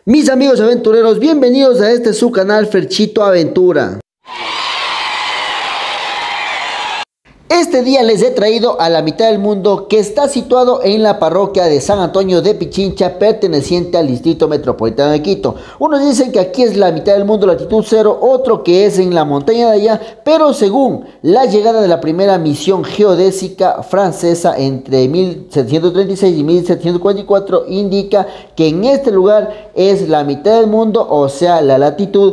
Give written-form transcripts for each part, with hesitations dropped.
Mis amigos aventureros, bienvenidos a este su canal Ferchito Aventura. Este día les he traído a la mitad del mundo, que está situado en la parroquia de San Antonio de Pichincha, perteneciente al distrito metropolitano de Quito. Unos dicen que aquí es la mitad del mundo, latitud cero, otro que es en la montaña de allá, pero según la llegada de la primera misión geodésica francesa entre 1736 y 1744, indica que en este lugar es la mitad del mundo, o sea, la latitud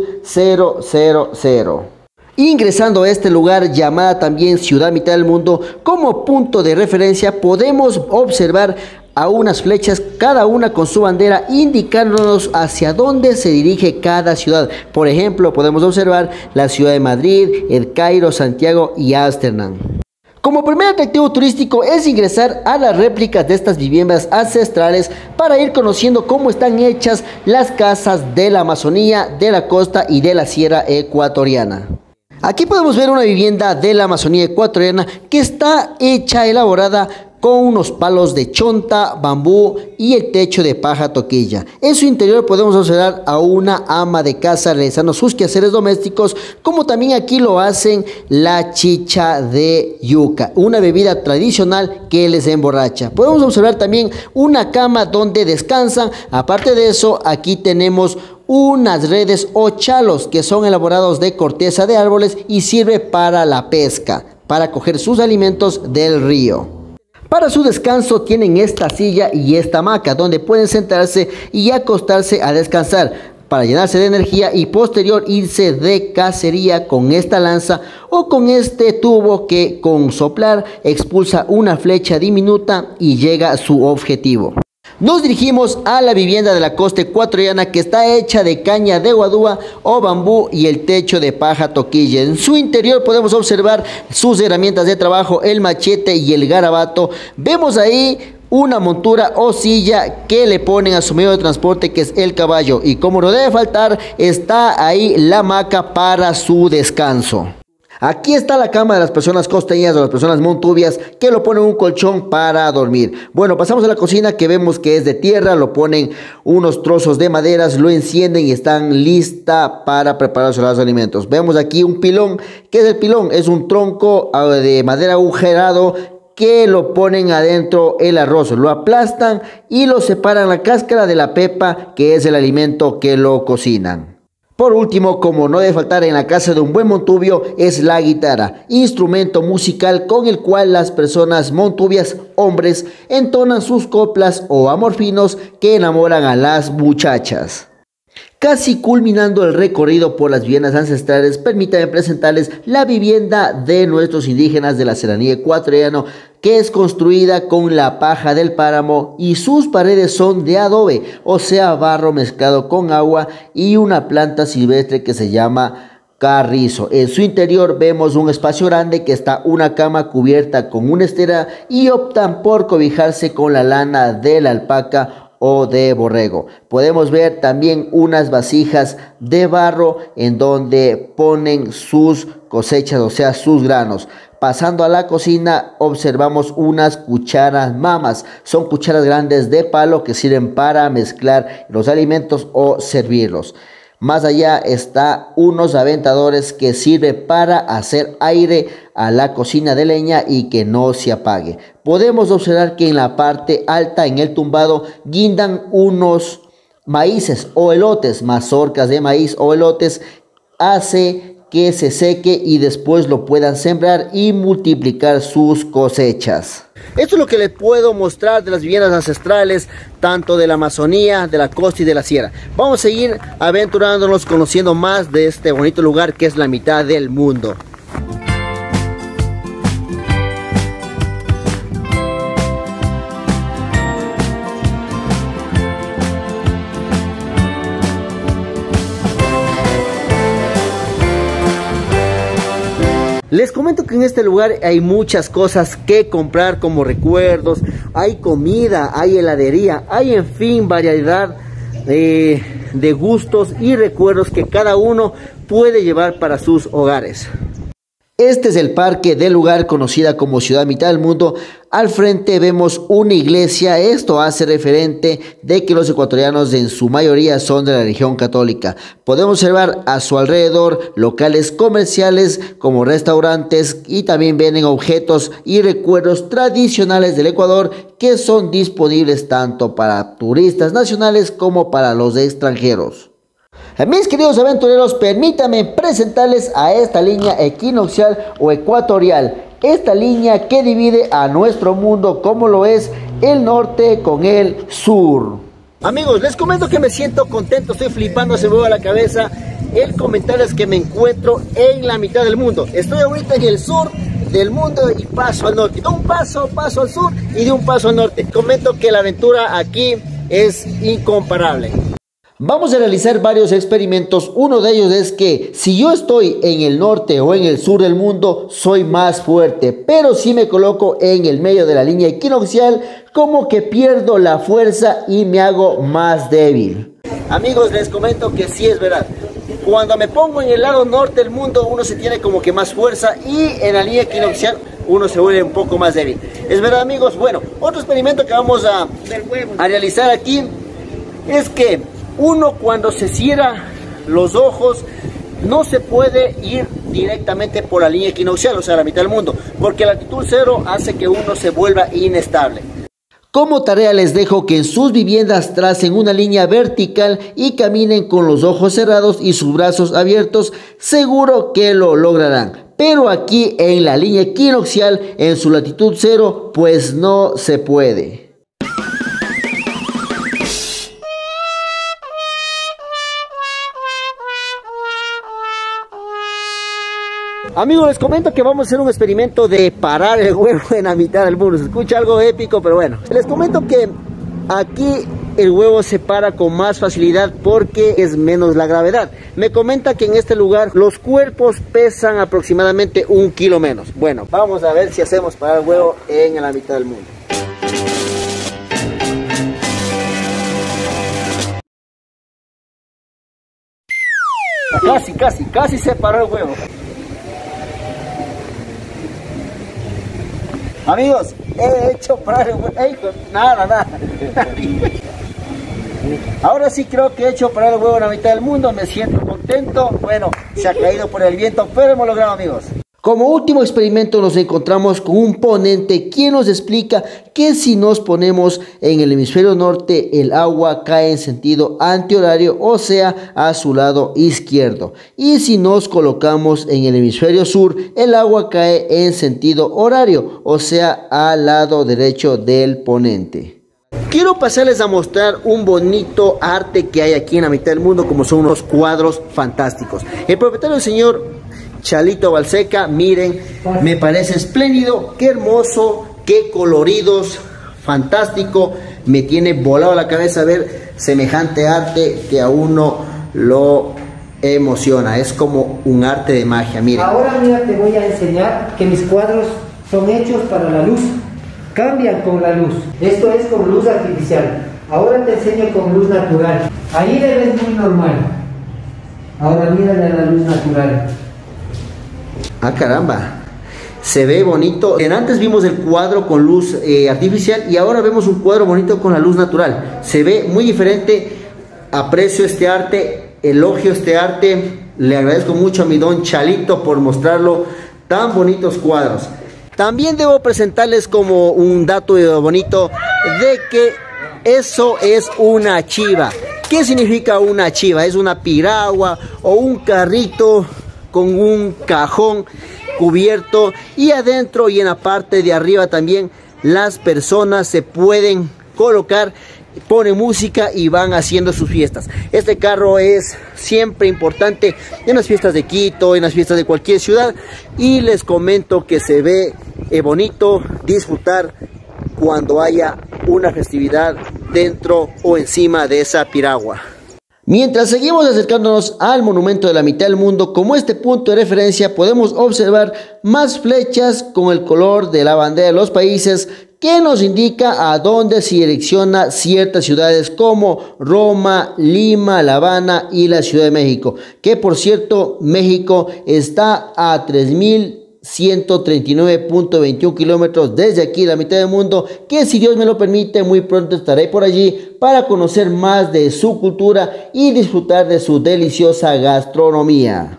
000. Ingresando a este lugar, llamada también Ciudad Mitad del Mundo, como punto de referencia podemos observar a unas flechas, cada una con su bandera, indicándonos hacia dónde se dirige cada ciudad. Por ejemplo, podemos observar la ciudad de Madrid, El Cairo, Santiago y Ámsterdam. Como primer atractivo turístico es ingresar a las réplicas de estas viviendas ancestrales para ir conociendo cómo están hechas las casas de la Amazonía, de la costa y de la sierra ecuatoriana. Aquí podemos ver una vivienda de la Amazonía ecuatoriana que está hecha, elaborada con unos palos de chonta, bambú y el techo de paja toquilla. En su interior podemos observar a una ama de casa realizando sus quehaceres domésticos, como también aquí lo hacen la chicha de yuca, una bebida tradicional que les emborracha. Podemos observar también una cama donde descansan. Aparte de eso, aquí tenemos unas redes o chalos que son elaborados de corteza de árboles y sirve para la pesca, para coger sus alimentos del río. Para su descanso tienen esta silla y esta hamaca donde pueden sentarse y acostarse a descansar, para llenarse de energía y posterior irse de cacería con esta lanza o con este tubo que con soplar expulsa una flecha diminuta y llega a su objetivo. Nos dirigimos a la vivienda de la costa ecuatoriana, que está hecha de caña de guadúa o bambú y el techo de paja toquilla. En su interior podemos observar sus herramientas de trabajo, el machete y el garabato. Vemos ahí una montura o silla que le ponen a su medio de transporte, que es el caballo. Y como no debe faltar, está ahí la hamaca para su descanso. Aquí está la cama de las personas costeñas o las personas montubias, que lo ponen un colchón para dormir. Bueno, pasamos a la cocina, que vemos que es de tierra, lo ponen unos trozos de maderas, lo encienden y están lista para preparar los alimentos. Vemos aquí un pilón. ¿Qué es el pilón? Es un tronco de madera agujerado que lo ponen adentro el arroz, lo aplastan y lo separan la cáscara de la pepa, que es el alimento que lo cocinan. Por último, como no debe faltar en la casa de un buen montubio, es la guitarra, instrumento musical con el cual las personas montubias, hombres, entonan sus coplas o amorfinos que enamoran a las muchachas. Casi culminando el recorrido por las viviendas ancestrales, permítanme presentarles la vivienda de nuestros indígenas de la serranía ecuatoriana, que es construida con la paja del páramo y sus paredes son de adobe, o sea, barro mezclado con agua y una planta silvestre que se llama carrizo. En su interior vemos un espacio grande, que está una cama cubierta con una estera, y optan por cobijarse con la lana de la alpaca o de borrego. Podemos ver también unas vasijas de barro en donde ponen sus cosechas, o sea, sus granos. Pasando a la cocina, observamos unas cucharas mamas. Son cucharas grandes de palo que sirven para mezclar los alimentos o servirlos. Más allá está unos aventadores que sirve para hacer aire a la cocina de leña y que no se apague. Podemos observar que en la parte alta, en el tumbado, guindan unos maíces o elotes, mazorcas de maíz o elotes. Hace que se seque y después lo puedan sembrar y multiplicar sus cosechas. Esto es lo que les puedo mostrar de las viviendas ancestrales, tanto de la Amazonía, de la costa y de la sierra. Vamos a seguir aventurándonos, conociendo más de este bonito lugar que es la mitad del mundo. Les comento que en este lugar hay muchas cosas que comprar como recuerdos. Hay comida, hay heladería, hay en fin variedad de gustos y recuerdos que cada uno puede llevar para sus hogares. Este es el parque del lugar conocida como Ciudad Mitad del Mundo. Al frente vemos una iglesia. Esto hace referente de que los ecuatorianos en su mayoría son de la religión católica. Podemos observar a su alrededor locales comerciales como restaurantes y también venden objetos y recuerdos tradicionales del Ecuador que son disponibles tanto para turistas nacionales como para los extranjeros. Mis queridos aventureros, permítanme presentarles a esta línea equinoccial o ecuatorial. Esta línea que divide a nuestro mundo como lo es el norte con el sur. Amigos, les comento que me siento contento, estoy flipando, se me va la cabeza. El comentario es que me encuentro en la mitad del mundo. Estoy ahorita en el sur del mundo y paso al norte. De un paso al sur y de un paso al norte. Comento que la aventura aquí es incomparable. Vamos a realizar varios experimentos. Uno de ellos es que si yo estoy en el norte o en el sur del mundo, soy más fuerte. Pero si me coloco en el medio de la línea equinoccial, como que pierdo la fuerza y me hago más débil. Amigos, les comento que sí es verdad. Cuando me pongo en el lado norte del mundo, uno se tiene como que más fuerza y en la línea equinoccial uno se vuelve un poco más débil. Es verdad, amigos. Bueno, otro experimento que vamos a realizar aquí es que uno cuando se cierra los ojos no se puede ir directamente por la línea equinoccial, o sea, la mitad del mundo, porque la altitud cero hace que uno se vuelva inestable. Como tarea les dejo que en sus viviendas tracen una línea vertical y caminen con los ojos cerrados y sus brazos abiertos, seguro que lo lograrán. Pero aquí en la línea equinoccial, en su latitud cero, pues no se puede. Amigos, les comento que vamos a hacer un experimento de parar el huevo en la mitad del mundo. Se escucha algo épico, pero bueno. Les comento que aquí el huevo se para con más facilidad porque es menos la gravedad. Me comenta que en este lugar los cuerpos pesan aproximadamente 1 kilo menos. Bueno, vamos a ver si hacemos parar el huevo en la mitad del mundo. Casi se paró el huevo. Amigos, he hecho parar el huevo. Nada. Ahora sí creo que he hecho parar el huevo en la mitad del mundo. Me siento contento. Bueno, se ha caído por el viento, pero hemos logrado, amigos. Como último experimento nos encontramos con un ponente quien nos explica que si nos ponemos en el hemisferio norte el agua cae en sentido antihorario, o sea a su lado izquierdo, y si nos colocamos en el hemisferio sur el agua cae en sentido horario, o sea al lado derecho del ponente. Quiero pasarles a mostrar un bonito arte que hay aquí en la mitad del mundo, como son unos cuadros fantásticos. El propietario, el señor Chalito Balseca, miren, me parece espléndido, qué hermoso, qué coloridos, fantástico, me tiene volado la cabeza ver semejante arte que a uno lo emociona, es como un arte de magia, miren. Ahora mira, te voy a enseñar que mis cuadros son hechos para la luz, cambian con la luz, esto es con luz artificial, ahora te enseño con luz natural, ahí le ves muy normal, ahora mírale a la luz natural. Ah, caramba, se ve bonito. Antes vimos el cuadro con luz artificial y ahora vemos un cuadro bonito con la luz natural. Se ve muy diferente. Aprecio este arte, elogio este arte. Le agradezco mucho a mi don Chalito por mostrarlo tan bonitos cuadros. También debo presentarles como un dato bonito de que eso es una chiva. ¿Qué significa una chiva? Es una piragua o un carrito con un cajón cubierto y adentro y en la parte de arriba también las personas se pueden colocar, ponen música y van haciendo sus fiestas. Este carro es siempre importante en las fiestas de Quito, en las fiestas de cualquier ciudad, y les comento que se ve bonito disfrutar cuando haya una festividad dentro o encima de esa piragua. Mientras seguimos acercándonos al monumento de la mitad del mundo, como este punto de referencia podemos observar más flechas con el color de la bandera de los países que nos indica a dónde se direcciona ciertas ciudades como Roma, Lima, La Habana y la Ciudad de México, que por cierto México está a 3.000 139.21 kilómetros desde aquí, la mitad del mundo, que si Dios me lo permite, muy pronto estaré por allí para conocer más de su cultura y disfrutar de su deliciosa gastronomía.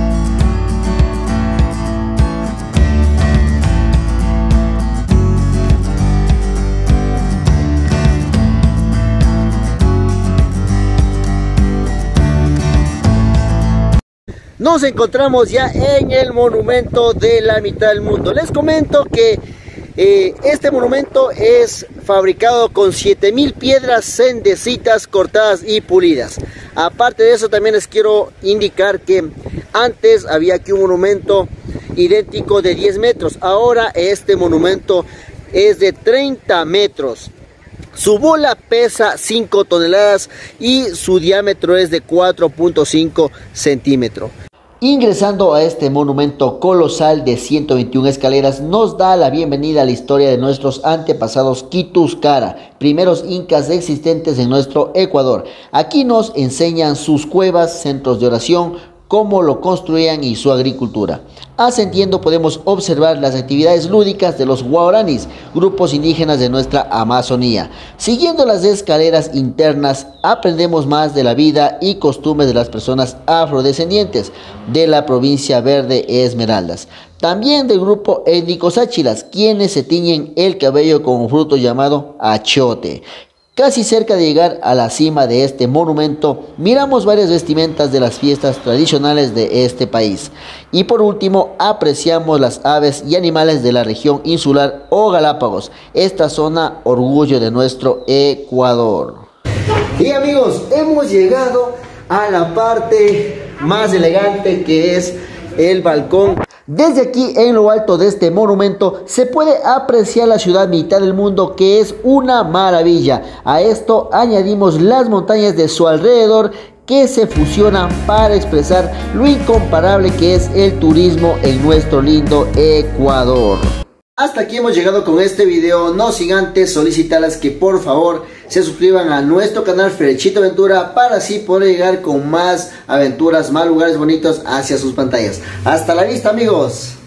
Nos encontramos ya en el monumento de la mitad del mundo. Les comento que este monumento es fabricado con 7000 piedras sendecitas, cortadas y pulidas. Aparte de eso, también les quiero indicar que antes había aquí un monumento idéntico de 10 metros. Ahora este monumento es de 30 metros. Su bola pesa 5 toneladas y su diámetro es de 4.5 centímetros. Ingresando a este monumento colosal de 121 escaleras, nos da la bienvenida a la historia de nuestros antepasados Quituscara, primeros incas existentes en nuestro Ecuador. Aquí nos enseñan sus cuevas, centros de oración, cómo lo construían y su agricultura. Ascendiendo podemos observar las actividades lúdicas de los guaraníes, grupos indígenas de nuestra Amazonía. Siguiendo las escaleras internas, aprendemos más de la vida y costumbres de las personas afrodescendientes de la provincia Verde Esmeraldas. También del grupo étnico Sáchilas, quienes se tiñen el cabello con un fruto llamado achiote. Casi cerca de llegar a la cima de este monumento, miramos varias vestimentas de las fiestas tradicionales de este país. Y por último, apreciamos las aves y animales de la región insular o Galápagos, esta zona orgullo de nuestro Ecuador. Y amigos, hemos llegado a la parte más elegante, que es el balcón. Desde aquí, en lo alto de este monumento, se puede apreciar la ciudad mitad del mundo, que es una maravilla. A esto añadimos las montañas de su alrededor, que se fusionan para expresar lo incomparable que es el turismo en nuestro lindo Ecuador. Hasta aquí hemos llegado con este video, no sin antes solicitarles que por favor se suscriban a nuestro canal Ferechito Aventura para así poder llegar con más aventuras, más lugares bonitos hacia sus pantallas. Hasta la vista, amigos.